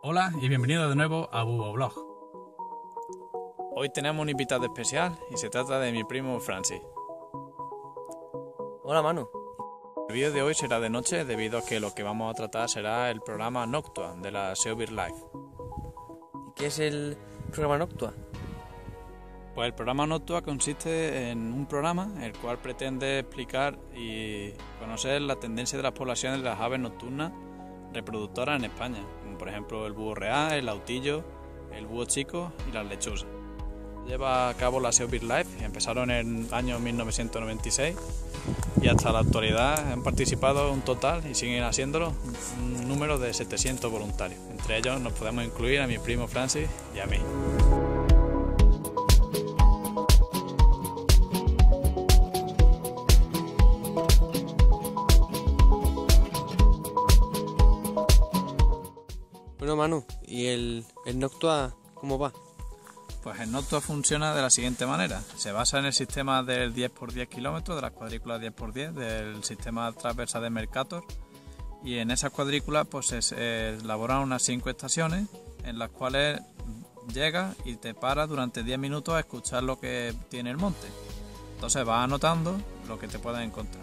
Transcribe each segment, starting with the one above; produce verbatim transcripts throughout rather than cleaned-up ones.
Hola y bienvenido de nuevo a Buboblog. Hoy tenemos un invitado especial y se trata de mi primo Francis. Hola Manu. El vídeo de hoy será de noche debido a que lo que vamos a tratar será el programa Noctua de la Seobird Live. ¿Y qué es el programa Noctua? Pues el programa Noctua consiste en un programa el cual pretende explicar y conocer la tendencia de las poblaciones de las aves nocturnas reproductoras en España, como por ejemplo el búho real, el autillo, el búho chico y las lechuzas. Lleva a cabo la Seobird Live, empezaron en el año mil novecientos noventa y seis y hasta la actualidad han participado un total, y siguen haciéndolo, un número de setecientos voluntarios. Entre ellos nos podemos incluir a mi primo Francis y a mí. Bueno Manu, ¿y el, el Noctua cómo va? Pues el Noctua funciona de la siguiente manera. Se basa en el sistema del diez por diez kilómetros, de las cuadrículas diez por diez, del sistema transversal de Mercator. Y en esas cuadrículas pues se, se elaboran unas cinco estaciones en las cuales llegas y te paras durante diez minutos a escuchar lo que tiene el monte. Entonces vas anotando lo que te puedes encontrar.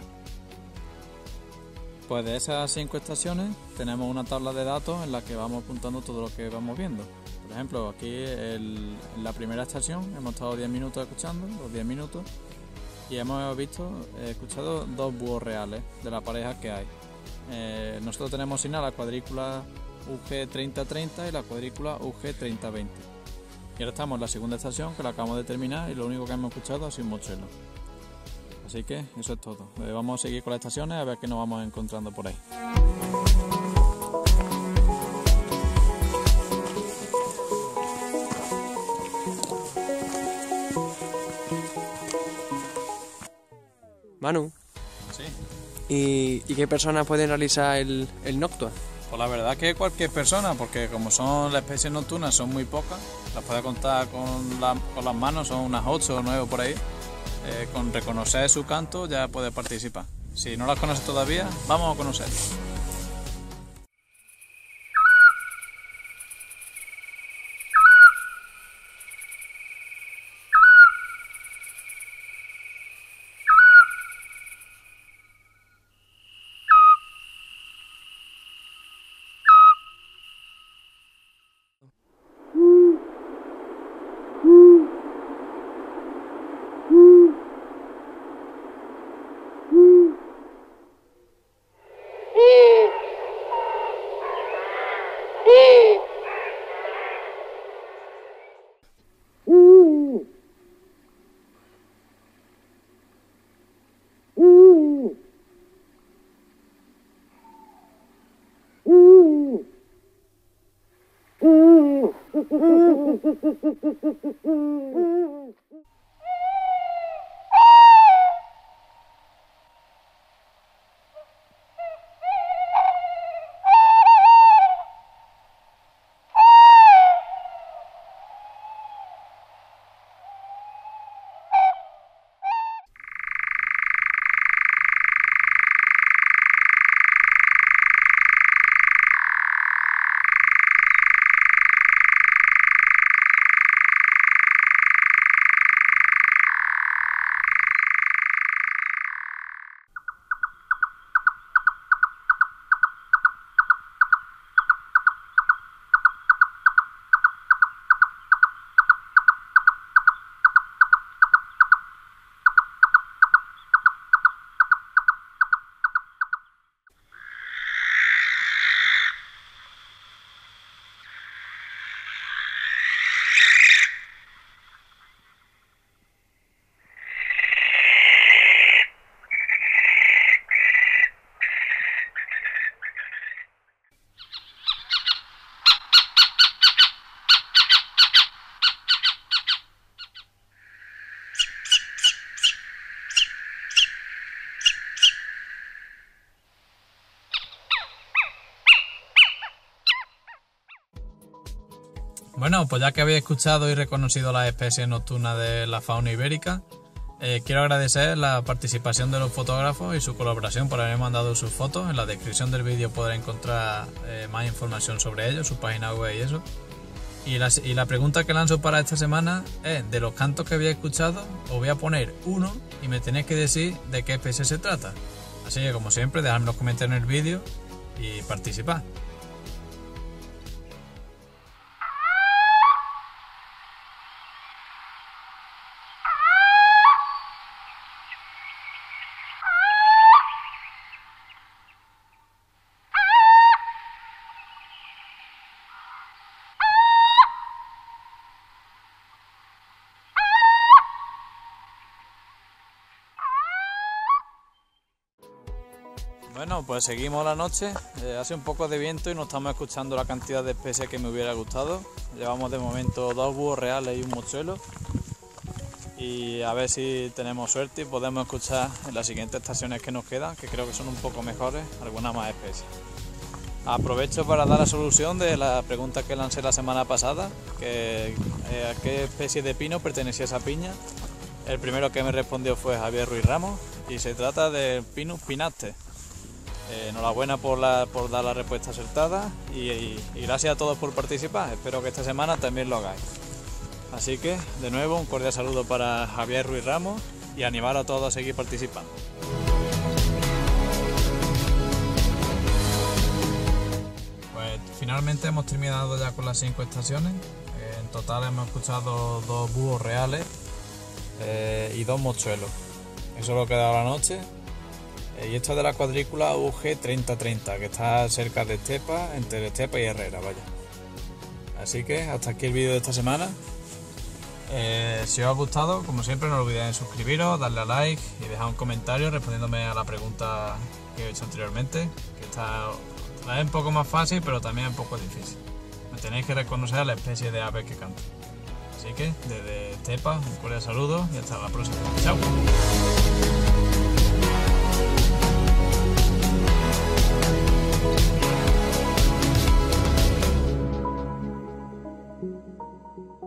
Pues de esas cinco estaciones tenemos una tabla de datos en la que vamos apuntando todo lo que vamos viendo. Por ejemplo, aquí el, en la primera estación hemos estado diez minutos escuchando, los diez minutos, y hemos visto, eh, escuchado dos búhos reales de la pareja que hay. Eh, nosotros tenemos asignada la cuadrícula U G treinta treinta y la cuadrícula U G treinta veinte. Y ahora estamos en la segunda estación, que la acabamos de terminar, y lo único que hemos escuchado ha sido un mochuelo. Así que eso es todo. Eh, vamos a seguir con las estaciones a ver qué nos vamos encontrando por ahí. Manu, Sí. ¿y, y qué personas pueden realizar el, el Noctua? Pues la verdad que cualquier persona, porque como son las especies nocturnas son muy pocas, las puede contar con, la, con las manos, son unas ocho o nueve por ahí. Eh, con reconocer su canto ya puede participar. Si no las conoces todavía, vamos a conocerlas. Bueno, pues ya que habéis escuchado y reconocido las especies nocturnas de la fauna ibérica, Eh, quiero agradecer la participación de los fotógrafos y su colaboración por haber mandado sus fotos. En la descripción del vídeo podrá encontrar eh, más información sobre ellos, su página web y eso. Y la, y la pregunta que lanzo para esta semana es: de los cantos que había escuchado, os voy a poner uno y me tenéis que decir de qué especie se trata. Así que, como siempre, dejadme los comentarios en el vídeo y participad. Bueno, pues seguimos la noche, eh, hace un poco de viento y no estamos escuchando la cantidad de especies que me hubiera gustado. Llevamos de momento dos búhos reales y un mochuelo, y a ver si tenemos suerte y podemos escuchar en las siguientes estaciones que nos quedan, que creo que son un poco mejores, algunas más especies. Aprovecho para dar la solución de la pregunta que lancé la semana pasada, que eh, a qué especie de pino pertenecía esa piña. El primero que me respondió fue Javier Ruiz Ramos y se trata del Pinus pinaste. Eh, enhorabuena por, la, por dar la respuesta acertada y, y, y gracias a todos por participar. Espero que esta semana también lo hagáis. Así que, de nuevo, un cordial saludo para Javier Ruiz Ramos y animar a todos a seguir participando. Pues finalmente hemos terminado ya con las cinco estaciones. Eh, en total hemos escuchado dos búhos reales eh, y dos mochuelos. Eso es lo que ha dado la noche. Y esto es de la cuadrícula U G treinta treinta, que está cerca de Estepa, entre Estepa y Herrera, vaya. Así que hasta aquí el vídeo de esta semana. Eh, si os ha gustado, como siempre, no olvidéis de suscribiros, darle a like y dejar un comentario respondiéndome a la pregunta que he hecho anteriormente, que está es un poco más fácil, pero también un poco difícil. Me tenéis que reconocer a la especie de ave que canta. Así que, desde Estepa, un cordial saludo y hasta la próxima. ¡Chao! Thank you.